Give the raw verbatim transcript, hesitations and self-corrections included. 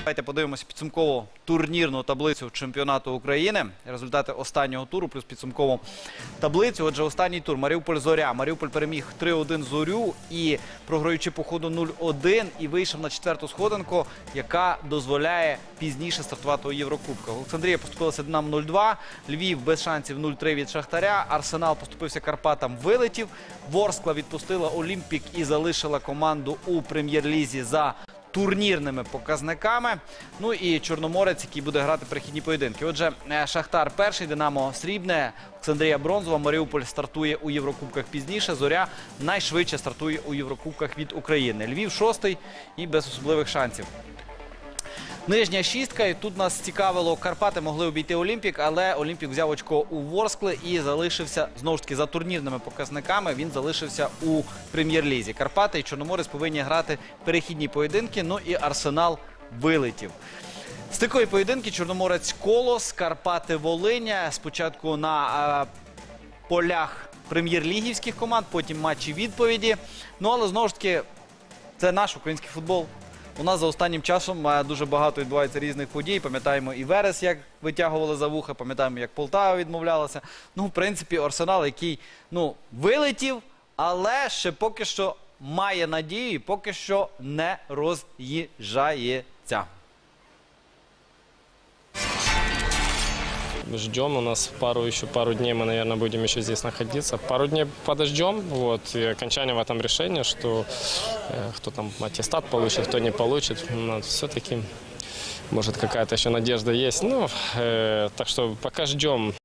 Давайте подивимося підсумкову турнірну таблицю чемпіонату України. Результати останнього туру плюс підсумкову таблицю. Отже, останній тур. Маріуполь-Зоря. Маріуполь переміг три один Зорю і, програючи по ходу нуль один, і вийшов на четверту сходинку, яка дозволяє пізніше стартувати у Єврокубках. Олександрія поступилася Динамо нуль два, Львів без шансів нуль три від Шахтаря, Арсенал поступився Карпатам, вилетів, Ворскла відпустила Олімпік і залишила команду у прем'єр-лізі за турнірними показниками. Ну і Чорноморець, який буде грати перехідні поєдинки. Отже, Шахтар перший, Динамо срібне, Олександрія бронзова, Маріуполь стартує у Єврокубках пізніше, Зоря найшвидше стартує у Єврокубках від України. Львів шостий і без особливих шансів. Нижня шістка, і тут нас цікавило, Карпати могли обійти Олімпік, але Олімпік взяв очко у Ворскли і залишився, знову ж таки, за турнірними показниками, він залишився у прем'єр-лізі. Карпати і Чорноморець повинні грати перехідні поєдинки, ну і Арсенал вилетів. Стикові поєдинки: Чорноморець Колос, Карпати Волиня, спочатку на а, полях прем'єр-лігівських команд, потім матчі відповіді. Ну, але знову ж таки, це наш український футбол. У нас за останнім часом дуже багато відбувається різних подій. Пам'ятаємо і Верес, як витягували за вуха, пам'ятаємо, як Полтава відмовлялася. Ну, в принципі, Арсенал, який, ну, вилетів, але ще поки що має надію і поки що не роз'їжджається. Ждем, у нас пару, еще пару дней мы, наверное, будем еще здесь находиться. Пару дней подождем, вот, и окончание в этом решения, что э, кто там аттестат получит, кто не получит. Но все-таки, может, какая-то еще надежда есть. Ну, э, так что пока ждем.